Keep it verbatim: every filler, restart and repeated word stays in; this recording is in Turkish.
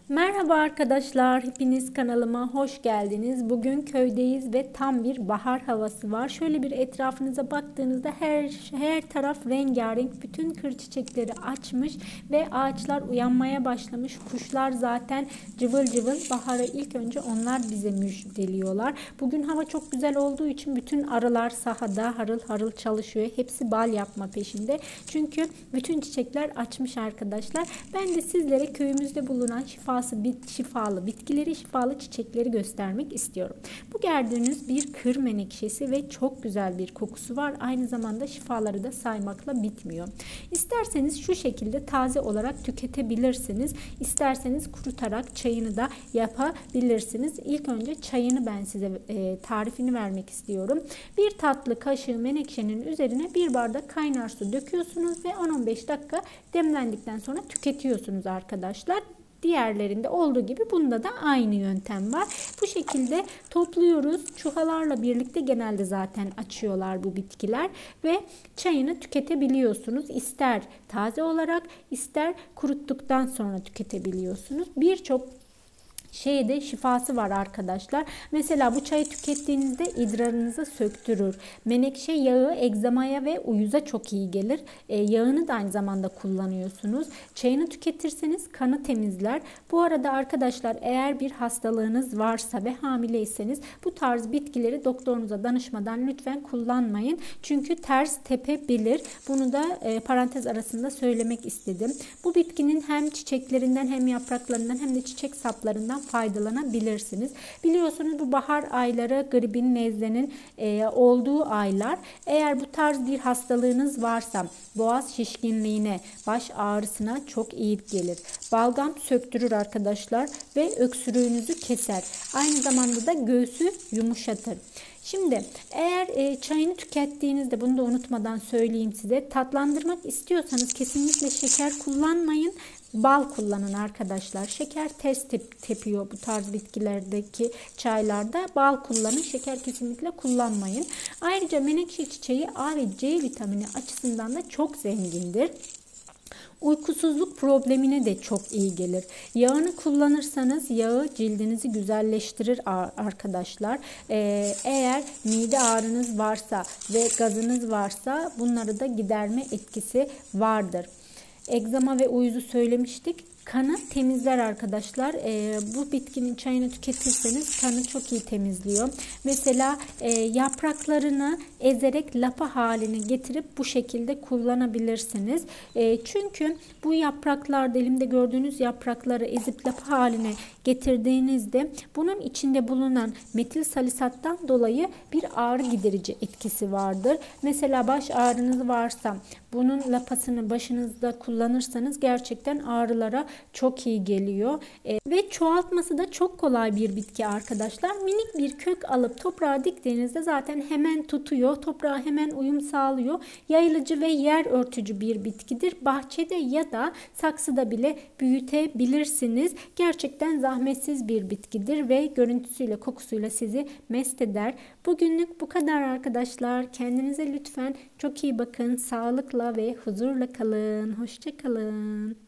Merhaba arkadaşlar, hepiniz kanalıma hoş geldiniz. Bugün köydeyiz ve tam bir bahar havası var. Şöyle bir etrafınıza baktığınızda her her taraf rengarenk, bütün kır çiçekleri açmış ve ağaçlar uyanmaya başlamış. Kuşlar zaten cıvıl cıvıl baharı ilk önce onlar bize müjdeliyorlar. Bugün hava çok güzel olduğu için bütün arılar sahada harıl harıl çalışıyor. Hepsi bal yapma peşinde. Çünkü bütün çiçekler açmış arkadaşlar. Ben de sizlere köyümüzde bulunan şifa Bit, şifalı bitkileri, şifalı çiçekleri göstermek istiyorum. Bu gördüğünüz bir kır menekşesi ve çok güzel bir kokusu var. Aynı zamanda şifaları da saymakla bitmiyor. İsterseniz şu şekilde taze olarak tüketebilirsiniz. İsterseniz kurutarak çayını da yapabilirsiniz. İlk önce çayını ben size e, tarifini vermek istiyorum. Bir tatlı kaşığı menekşenin üzerine bir bardak kaynar su döküyorsunuz ve on on beş dakika demlendikten sonra tüketiyorsunuz arkadaşlar. Diğerlerinde olduğu gibi bunda da aynı yöntem var. Bu şekilde topluyoruz. Çuhalarla birlikte genelde zaten açıyorlar bu bitkiler ve çayını tüketebiliyorsunuz. İster taze olarak ister kuruttuktan sonra tüketebiliyorsunuz. Birçok şeyde şifası var arkadaşlar. Mesela bu çayı tükettiğinizde idrarınızı söktürür. Menekşe yağı egzamaya ve uyuza çok iyi gelir. E, yağını da aynı zamanda kullanıyorsunuz. Çayını tüketirseniz kanı temizler. Bu arada arkadaşlar eğer bir hastalığınız varsa ve hamileyseniz bu tarz bitkileri doktorunuza danışmadan lütfen kullanmayın. Çünkü ters tepebilir. Bunu da e, parantez arasında söylemek istedim. Bu bitkinin hem çiçeklerinden hem yapraklarından hem de çiçek saplarından faydalanabilirsiniz. Biliyorsunuz bu bahar ayları gribin, nezlenin e, olduğu aylar. Eğer bu tarz bir hastalığınız varsa boğaz şişkinliğine, baş ağrısına çok iyi gelir. Balgam söktürür arkadaşlar ve öksürüğünüzü keser. Aynı zamanda da göğsü yumuşatır. Şimdi eğer e, çayını tükettiğinizde bunu da unutmadan söyleyeyim size, tatlandırmak istiyorsanız kesinlikle şeker kullanmayın. Bal kullanın arkadaşlar. Şeker ters tep tepiyor bu tarz bitkilerdeki çaylarda. Bal kullanın. Şeker kesinlikle kullanmayın. Ayrıca menekşe çiçeği A ve C vitamini açısından da çok zengindir. Uykusuzluk problemine de çok iyi gelir. Yağını kullanırsanız yağı cildinizi güzelleştirir arkadaşlar. Ee, eğer mide ağrınız varsa ve gazınız varsa bunları da giderme etkisi vardır. Egzama ve uyuzu söylemiştik. Kanı temizler arkadaşlar. E, bu bitkinin çayını tüketirseniz kanı çok iyi temizliyor. Mesela e, yapraklarını ezerek lapa haline getirip bu şekilde kullanabilirsiniz. E, çünkü bu yapraklarda, elimde gördüğünüz yaprakları ezip lapa haline getirdiğinizde bunun içinde bulunan metil salisattan dolayı bir ağrı giderici etkisi vardır. Mesela baş ağrınız varsa bunun lapasını başınızda kullanırsanız gerçekten ağrılara çok iyi geliyor. E, ve çoğaltması da çok kolay bir bitki arkadaşlar. Minik bir kök alıp toprağa diktiğinizde zaten hemen tutuyor. Toprağa hemen uyum sağlıyor. Yayılıcı ve yer örtücü bir bitkidir. Bahçede ya da saksıda bile büyütebilirsiniz. Gerçekten zahmetsiz bir bitkidir ve görüntüsüyle, kokusuyla sizi mest eder. Bugünlük bu kadar arkadaşlar. Kendinize lütfen çok iyi bakın. Sağlıkla ve huzurla kalın. Hoşça kalın.